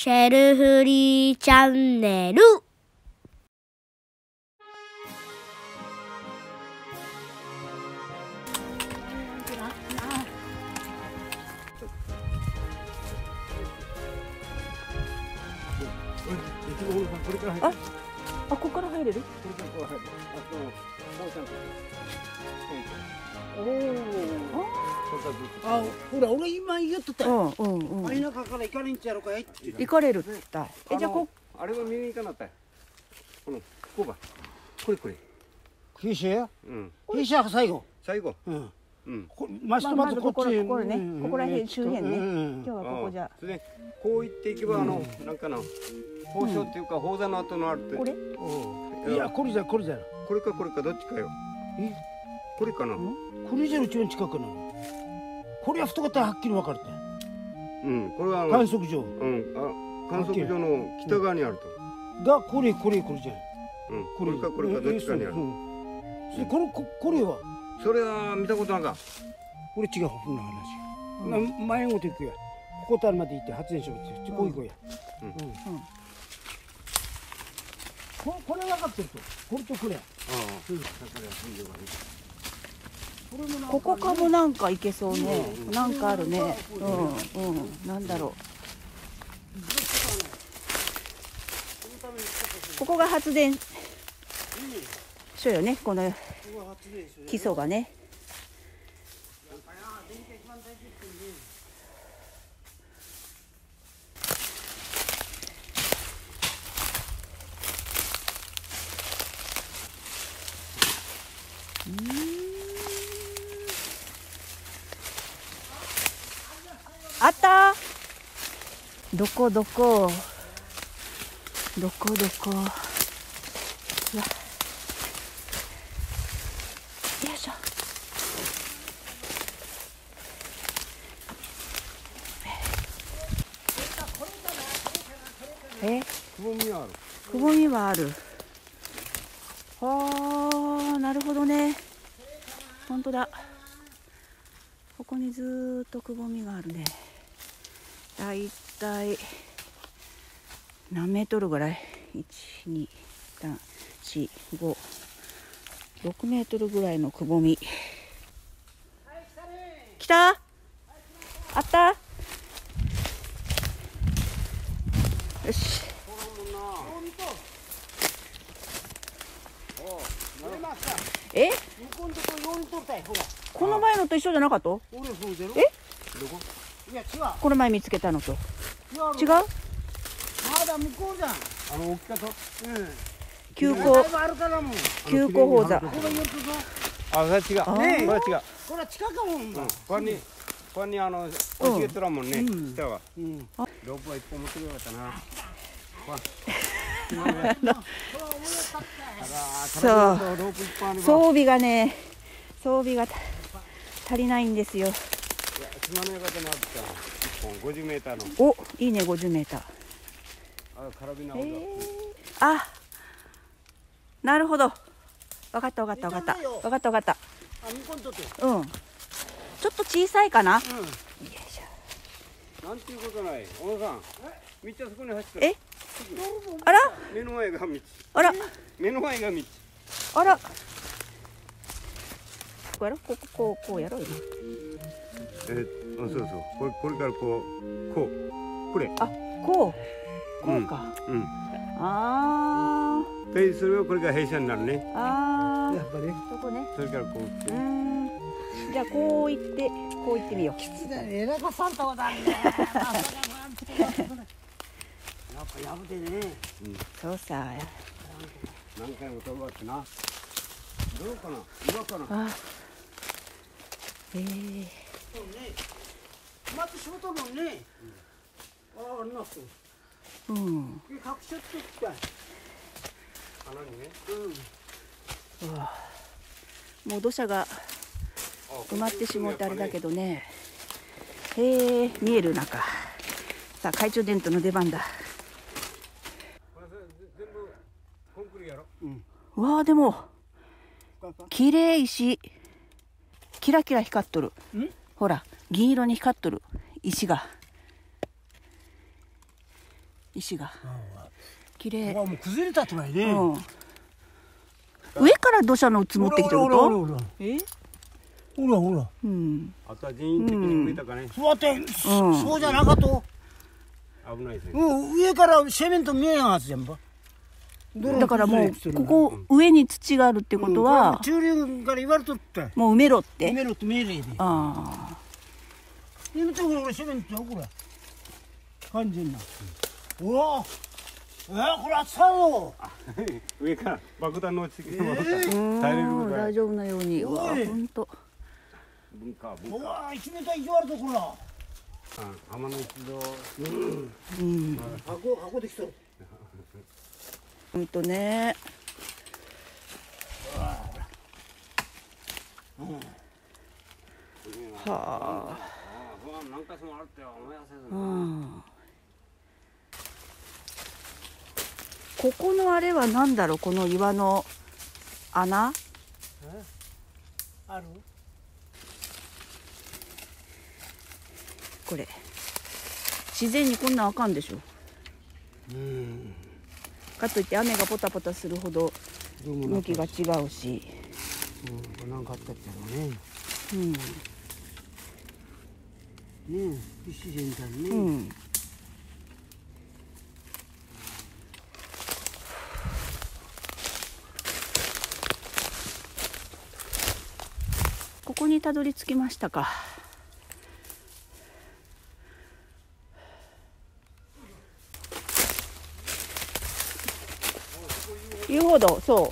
シェルフリーチャンネル。 ここから入れる？ ほら、俺今言っとったよ。 田舎から行かれんちゃろかい。 行かれるって言った。じゃああれは見に行かなったよ。ここがこれ。 九州や。 うん。 九州は最後。 最後。 うん。 うん。 まずこっち。 ここね。ここら辺周辺ね。今日はここじゃ。 それでこう行っていけばなんかな宝生っていうか宝座の後のあるって。 これ？ いやこれじゃ。 これかどっちかよ。これかな。 これじゃ一番近くなの。これは太かったらはっきり分かるって。 うん。これは観測所。 観測所の北側にあると。 がこれじゃん。 これかどっちかにある。 これは。 それは見たことなんか。 これ違うふうな話。前ごと行くや。ここまで行って発電所ってこう行こうや。これ分かってると。これとこれ。 ここかもなんか行けそうね。なんかあるね。なんだろう。ここが発電所よね。この基礎がね。あった。どこうわよいしょ。くぼみはある。なるほどね。本当だ。ここにずーっとくぼみがあるね。だいたい何メートルぐらい？ 1、2、3、4、5、6メートルぐらいのくぼみ。来た？あった？よし。え？この前のと一緒じゃなかった？え？この前見つけたのと違う？ まだ向こうじゃん。 大きかと。 急行宝座。 これ違う。これ違う。 これは近かもんだ。 これに教えとらんもんね。下は。ロープは一本持ってくればよかったな。 そう。装備が足りないんですよ。 島の館にあった1本50メーターの。 お、いいね50メーター。 カラビナーなるほど。わかった。うん。ちょっと小さいかな。よいしょ。なんていうことない。小野さん。道はそこに走ってる。 あら。 目の前が道。 あら。こうやろ。こうやろうよ。 そう。これからこれ。 こうか。 でそれはこれが弊社になるね。 やっぱり。 そこね。 それからこう。 じゃあこう行ってみよう。 えらかさんとこだね。やっぱやぶてね。 そうさ。 何回も飛ばってな。どうかな。岩かな。 そうね。また仕事もね。あります。隠しちゃってきた。 穴にね。 もう土砂が埋まってしまってあれだけどね。見える中。さあ懐中電灯の出番だ。 全部コンクリやろ。 わあでも綺麗石。キラキラ光っとる。ほら銀色に光っとる石が。 石が綺麗。 もう崩れたとないね。 上から土砂の積もってきてると。 ほらほら。 うん。 あとは人為的に植えたかね。 そうやって、そうじゃなかと。 危ないですね。 上からセメント見えんはずやんば。 だからもうここ上に土があるってことは、 中流から言われとった。 もう埋めろって。 埋めろって命令で。 ああ。 今ちょこれセメントよこれ。完全な。うわ。これ厚さよ。 上から爆弾の落ちてきても耐えれるぐらい。 大丈夫なように。うわ、本当。 文化。 うわ、1メーター以上あるところだ。 浜の一度。 箱できとる。 ね。はあ。 何回もあるって思い出せず。 ここのあれは何だろう、この岩の穴。 ある。 これ。自然にこんなんあかんでしょ。かといって雨がポタポタするほど向きが違うし。 なんかあったっけどね。ねえ、不自然だね。 ここにたどり着きましたか。遊歩道、そう。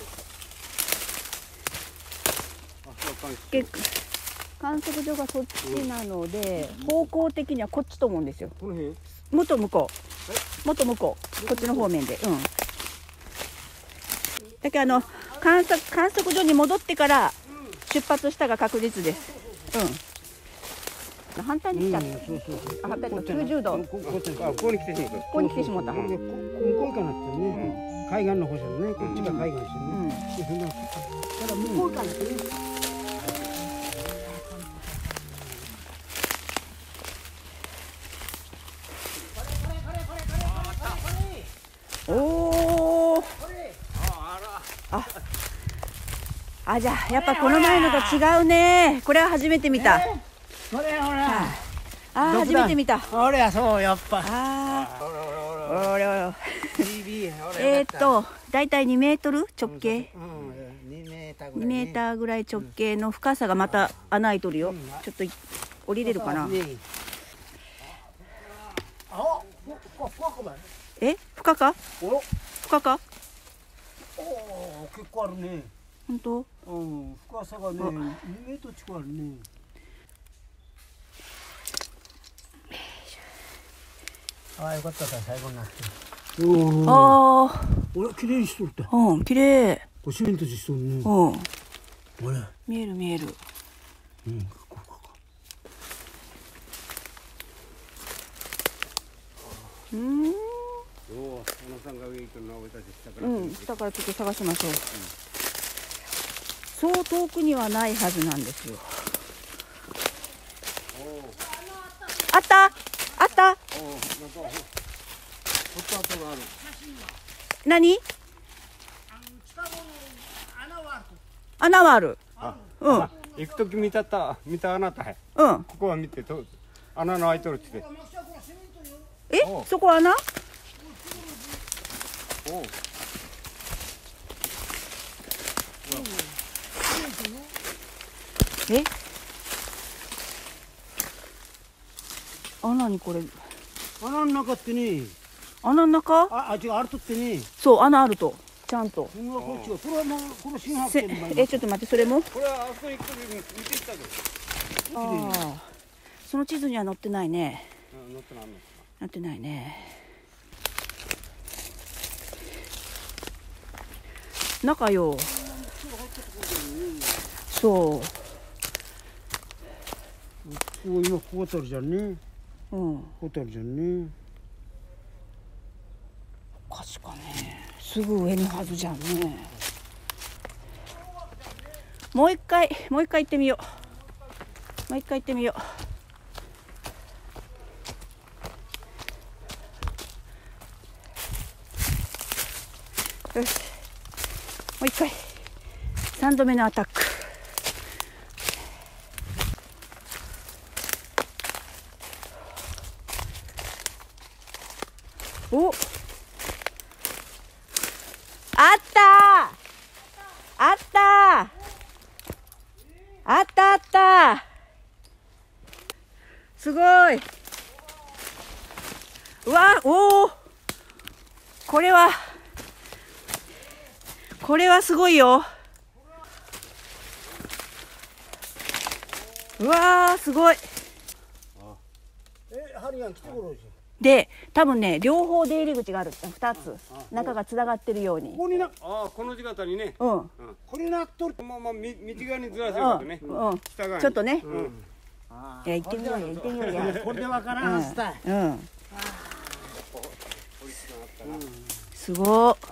観測所がそっちなので、方向的にはこっちと思うんですよ。 この辺？ もっと向こう。もっと向こう。こっちの方面で。だけど観測所に戻ってから出発したが確実です。反対に来ちゃった。反対と90度。 ここに来てしまった。 ここに来てしまった。 向こうかなってね。海岸の方じゃね。こっちが海岸してね。だから向こうかなってね。 おお。じゃあやっぱこの前のと違うね。これは初めて見た。 ほら。 初めて見た。 ほら、そうやっぱ。 だいたい2メートル直径。 2 メーターぐらい直径の深さがまた穴開いとるよ。ちょっと降りれるかな。深か？深か？ 結構あるね。 本当？ 深さがね、2メートル近くあるね。よかったから最後になって。綺麗にしとるって。 綺麗。 シメントしとるね。 見える見える。下からちょっと探しましょう。そう遠くにはないはずなんですよ。あったあった。何？穴はある。 行くとき見た穴たい。ここは見てと穴の開いとるって。 そこ穴？何これ？ 穴の中ってね。 穴の中？ 違う、あるとってね。 そう、穴あると。ちゃんと。 これはもう、この新発見。 ちょっと待って、それも？ これはあそこに行くときに見てきたで。 その地図には載ってないね。 載ってないね。中よ。そう。 今ここあたりじゃんね。ここあたりじゃんね。 おかしかね。すぐ上のはずじゃんね。もう一回行ってみよう。もう一回行ってみよう。 よし、もう一回3度目のアタック。お、あったあったあったあった、すごい。うわ、おお、これはすごいよ。うわー、すごい。 針が来てくるし。 で、多分ね、両方出入り口がある。2つ中がつながってるように。 ここにな、 ああ、この字型にね。 うん、 これなっとる。 まあまあ、道側にずらせることね。 うん、 下側に。 ちょっとね。 うん。 いや、行ってみようよ、行ってみようよ。 これでわからんはずだ。 うん。すごい。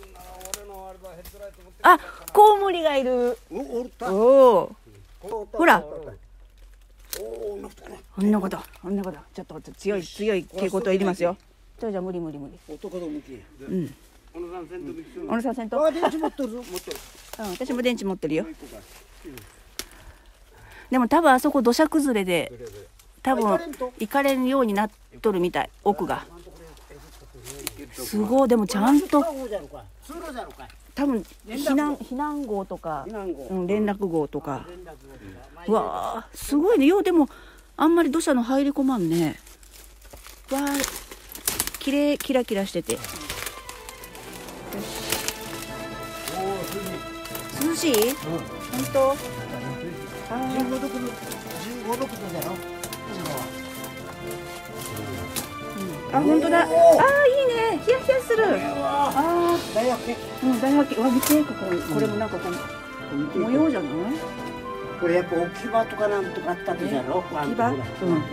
あ、コウモリがいる。 おるた。 おお。ほら。 おお、なくてこれ。 こんなこと、こんなこと。ちょっと強い稽古といりますよ。じゃあ無理。 男の向き。 うん。 小野さん、先頭できそう。 小野さん先頭。 あ、電池持ってるぞ。 持ってる。 うん、私も電池持ってるよ。でも多分あそこ土砂崩れで、多分行かれるようになっとるみたい、奥が。すごい。でもちゃんと多分避難号とか、うん、連絡号とか。うわー、すごいね。ようでもあんまり土砂の入り込まんね。わー、きれい、キラキラしてて。よし。涼しい？本当？ 15度だろ。 あ、本当だ。あー、いいね。ヒヤヒヤする。あー、 大学。 うん、大学。わ、見て、これもなんかこう模様じゃない？ これやっぱ置き場とかなんとかあったでしょ。 置き場？うん、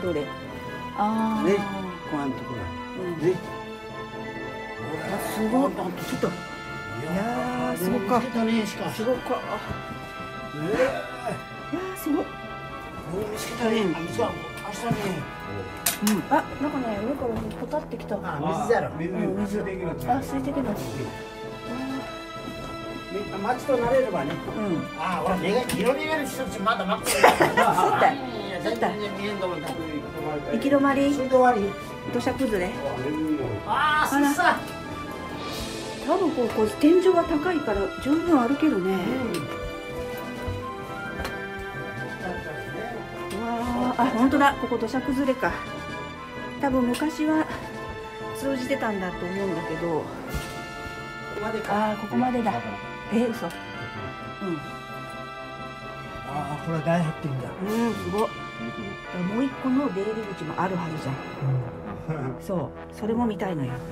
どれ？あー。 ね、こんなところ。ね。 あ、すごい。ちょっと。いやー、すごか。すごか。わー、すごい。 見つけたね。水は明日ね。 うん、あ、なんかね、上からポタってきた。 あ、水だろ。 水。あ、水滴だ。 町と慣れればね。 うん。 あ、ほら、根が色になる人たちまだ待ってる。 そうだ。行き止まり。 それで終わり。 土砂崩れ。 ああ、そうさ。 多分こう天井は高いから十分歩けるね。うわあ、本当だ。ここ土砂崩れか。多分昔は通じてたんだと思うんだけど。ああ、ここまでだ。嘘。うん。 ああ、これ大発見だ。 うん、すごい。もう一個の出入り口もあるはずじゃん。そう、それも見たいのよ。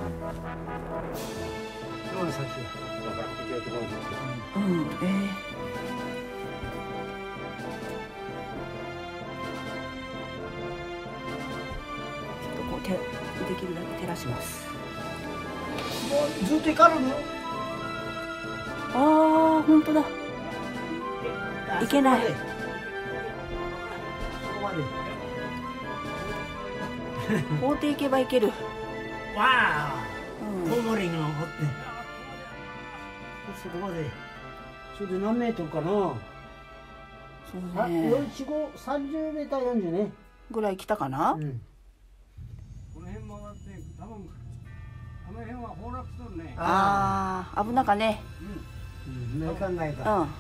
うん、ちょっとこうできるだけ照らします。 ずっと行かるの？ ああ、本当だ。行けない。 そこまで。 法廷行けば行ける。 わあ。 うん。 コウモリが掘って。そこまで。それで何メートルかな。 そうね。 30メーター40ね。 ぐらい来たかな。 うん。 この辺回って多分この辺は崩落するね。 ああ、危なかね。 うん。考えた。 うん。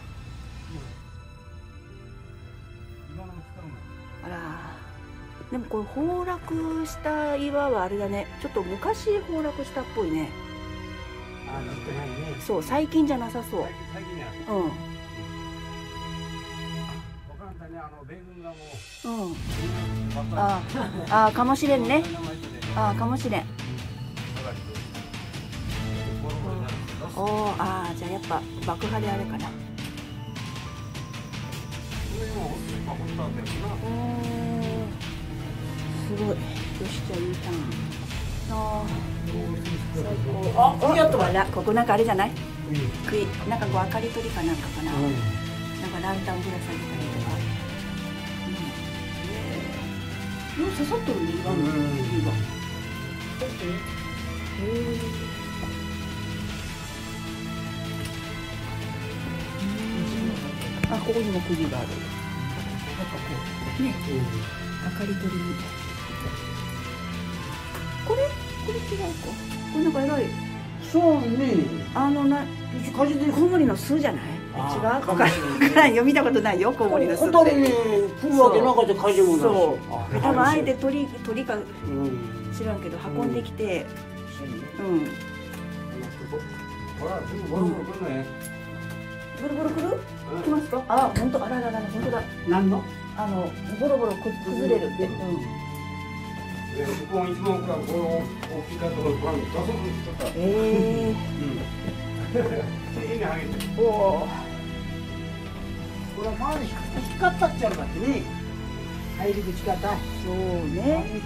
今のも使うの。 あら。でもこれ崩落した岩はあれだね。ちょっと昔崩落したっぽいね。 あ、なんとないね。 そう、最近じゃなさそう。 最近ね。 うん。 お母さんに米軍がもう。 うん。ああ、かもしれんね。ああ、かもしれん。おお、ああ、じゃあやっぱ爆破であれかな。すごい。よし、じゃあ U ターン。ああ、最高。あ、やっとだ。ここなんかあれじゃない？なんかこう明かり取りかなんかかな。なんかランタンぶら下げたりとか。刺さっとるね、岩の。岩。 ここにも釘がある。ね、明かり取りに。これ違うか。これなんか偉い。 そうね。 コウモリの巣じゃない？違う？わからん。読みたことないよ、コウモリの巣って。 小樽に来るわけなかった火事もないし。 そう。多分あえて鳥か知らんけど運んできて、 ほら、すぐゴロゴロ来るね。 ゴロゴロ来る？来ますか？あ、本当、あららら、本当だ。 何の？ ゴロゴロ崩れるって。 ここ一番この大きいかところに出そうとしとった。きれいに剥げて。 おお。 これは前に引っかかっちゃうかってね。入り口方。 そうね。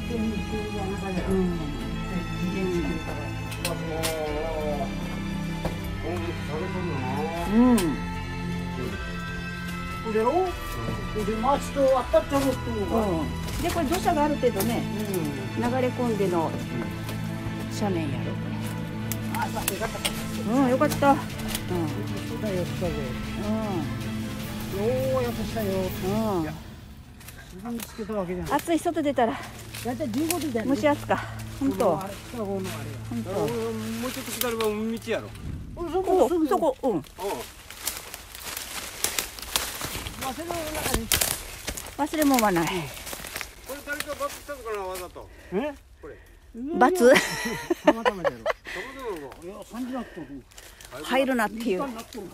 これをで町と当たっちゃうっていうのが。 でこれ土砂がある程度ね、流れ込んでの斜面やろこれ。 あ、よかった。 よかった。 そうだよ、したぜ。ようやくしたよ。自分でつけたわけじゃない。 暑い、外出たらだいたい15度だよね。 蒸し暑か。本当。 もうちょっと下れば道やろ。 そこ、忘れ物はない。 これ誰かバツしたのかな、わざと。これ。 バツ？ たまたまだよ。 いや、 3時なっとる。 入るなっていう。 あ、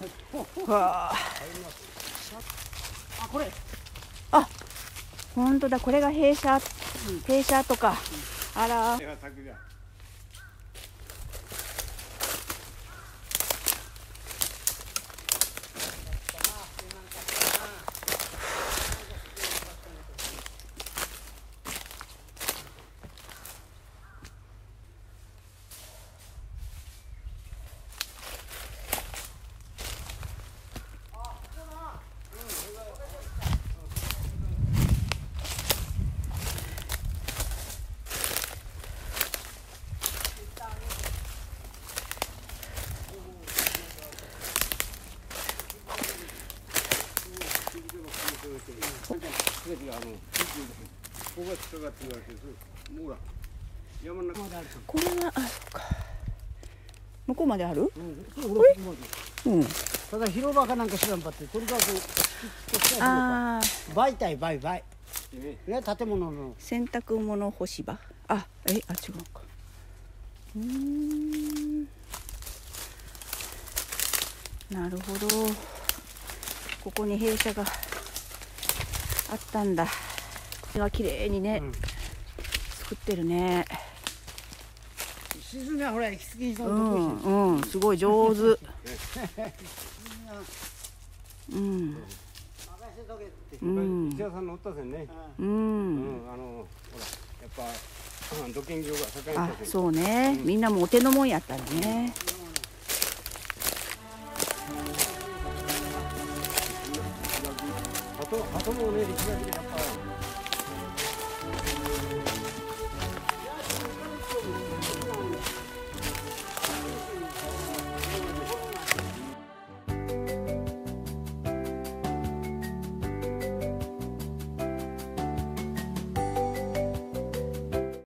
これ。 あ、本当だ。これが弊社とか。あら。これは向こうまである？ ただ広場かなんか知らんばってとにかく媒体ね、建物の洗濯物干し場。違うか。なるほど。ここに弊社があったんだ。これは綺麗にね、作ってるね。 沈みはほら、行き過ぎすごい上手。 石屋さんのおったせんね。ほら、やっぱ土建業が盛んやったせん。 そうね。みんなもお手のもんやったらね。 鳩もね、力的にやっぱ。